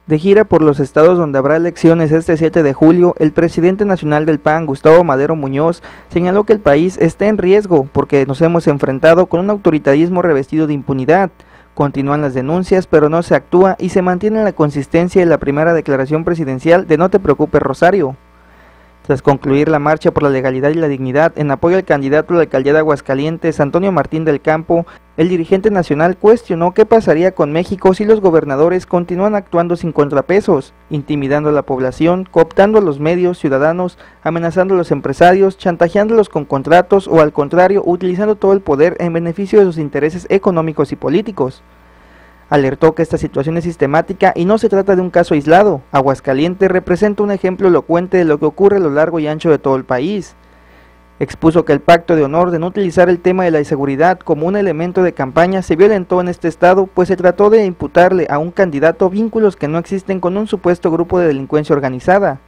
De gira por los estados donde habrá elecciones este 7 de julio, el presidente nacional del PAN, Gustavo Madero Muñoz, señaló que el país está en riesgo porque nos hemos enfrentado con un autoritarismo revestido de impunidad. Continúan las denuncias, pero no se actúa y se mantiene la consistencia de la primera declaración presidencial de "No te preocupes, Rosario". Tras concluir la marcha por la legalidad y la dignidad en apoyo al candidato a la alcaldía de Aguascalientes, Antonio Martín del Campo, el dirigente nacional cuestionó qué pasaría con México si los gobernadores continúan actuando sin contrapesos, intimidando a la población, cooptando a los medios ciudadanos, amenazando a los empresarios, chantajeándolos con contratos o, al contrario, utilizando todo el poder en beneficio de sus intereses económicos y políticos. Alertó que esta situación es sistemática y no se trata de un caso aislado. Aguascalientes representa un ejemplo elocuente de lo que ocurre a lo largo y ancho de todo el país. Expuso que el pacto de honor de no utilizar el tema de la inseguridad como un elemento de campaña se violentó en este estado, pues se trató de imputarle a un candidato vínculos que no existen con un supuesto grupo de delincuencia organizada.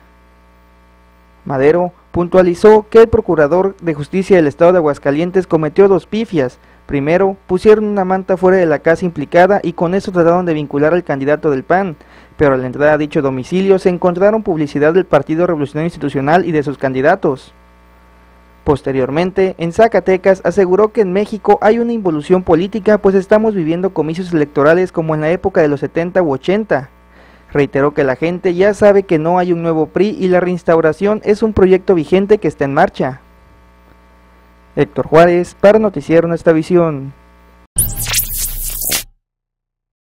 Madero puntualizó que el procurador de justicia del estado de Aguascalientes cometió dos pifias. Primero, pusieron una manta fuera de la casa implicada y con eso trataron de vincular al candidato del PAN, pero al entrar a dicho domicilio se encontraron publicidad del Partido Revolucionario Institucional y de sus candidatos. Posteriormente, en Zacatecas aseguró que en México hay una involución política, pues estamos viviendo comicios electorales como en la época de los 70 u 80. Reiteró que la gente ya sabe que no hay un nuevo PRI y la reinstauración es un proyecto vigente que está en marcha. Héctor Juárez, para Noticiero Nuestra Visión.